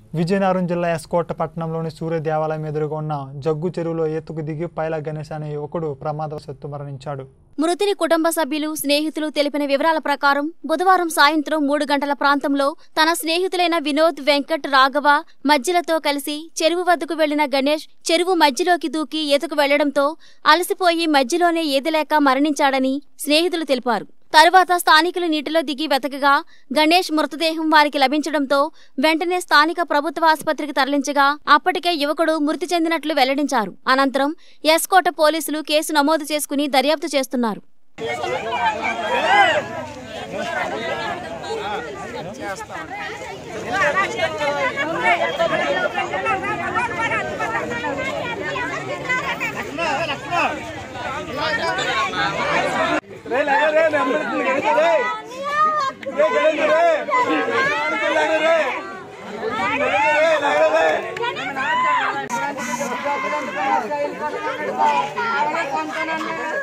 విజయనగరం జిల్లా ఎస్కోట పట్టణంలోని సూర్య దేవాలయం ఎదురుగా ఉన్న జగ్గు చెరువులో ఈతకు దిగి పైల గణేష్ అనే యువకుడు ప్రమాదవశాత్తు మరణించాడు. మృతుని కుటుంబ సభ్యులు, స్నేహితులు తెలిపిన వివరాల ప్రకారం బుధవారం సాయంత్రం 3 గంటల ప్రాంతంలో తన స్నేహితులైన వినోద్, వెంకట్, రాఘవ మధ్యలతో కలిసి చెరువు వద్దకు వెళ్లిన గణేష్ చెరువు మధ్యలోకి దూకి ఈతకు వెళ్లడంతో అలసిపోయి మధ్యలోనే ఈదలేక మరణించాడని స్నేహితులు తెలిపారు. తరువాత స్థానికులు నీటిలో దిగి వెతకగా గణేష్ మృతదేహం వారికి లభించడంతో వెంటనే స్థానిక ప్రభుత్వ ఆసుపత్రికి తరలించగా అప్పటికే యువకుడు మృతి చెందినట్లు వెల్లడించారు. అనంతరం ఎస్కోట పోలీసులు కేసు నమోదు చేసుకుని దర్యాప్తు చేస్తున్నారు. रे